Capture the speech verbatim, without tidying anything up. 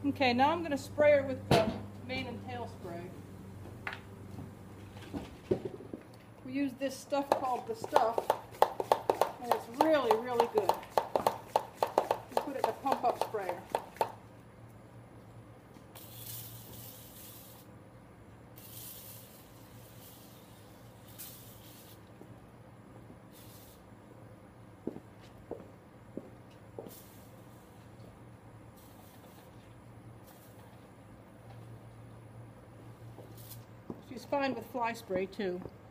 Okay, now I'm going to spray her with the mane and tail spray. We use this stuff called The Stuff, and it's really, really good. You put it in a pump-up sprayer. She's fine with fly spray too.